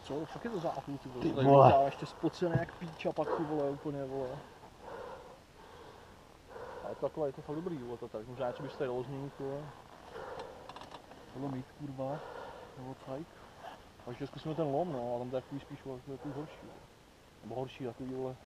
Co? Fakt je to zápůl, ty vole. Ty Tady vole. vypadá ještě spocený jak píč a pak ty vole úplně vole. Ale takhle je to fakt dobrý, vole, to tak. Možná něco byste dalo změnit, vole. Tohle mít, kurva. Nebo cajk. Takže zkusíme ten lom, no, a tam to je takový spíš vole, takový horší, vole. Nebo horší, takový vole.